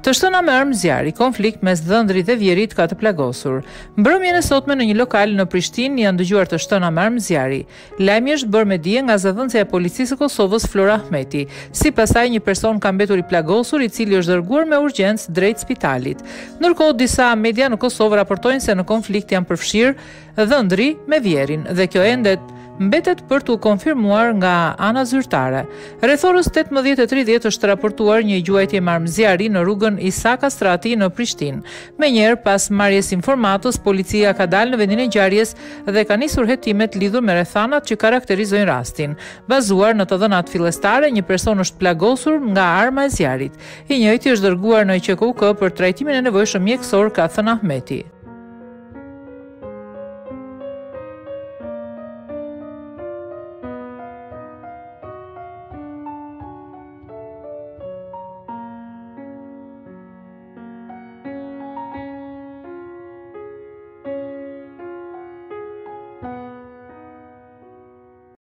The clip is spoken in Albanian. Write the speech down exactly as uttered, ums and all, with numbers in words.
Të shtëna me armë zjarri, konflikt mes dhëndrit dhe vjerit ka të plagosur. Mbrëmjen e sotme në një lokal në Prishtinë janë dëgjuar të shtëna me armë zjarri. Lajmi është bërë me dije nga zëdhënësja e policisë së Kosovës Flora Ahmeti. Sipas saj, një person ka mbetur i plagosur, i cili është dërguar me urgjencë drejt spitalit. Ndërkohë, disa media në Kosovë raportojnë se në konflikt janë përfshirë dhëndri me vjerin dhe kjo ende mbetet për t'u konfirmuar nga ana zyrtare. Rreth orës tetëmbëdhjetë e tridhjetë është raportuar një gjuajtje me armë zjarri në rrugën Isa Kastrati në Prishtinë. Menjëherë, pas marrjes informatës, policia ka dalë në vendin e ngjarjes dhe ka nisur hetimet lidhur me rrethanat që karakterizojnë rastin. Bazuar në të dhënat fillestare, një person është plagosur nga arma e zjarrit. I njëjti është dërguar në Q K U K për trajtimin e nevojshëm mjekësor, ka thënë Ahmeti.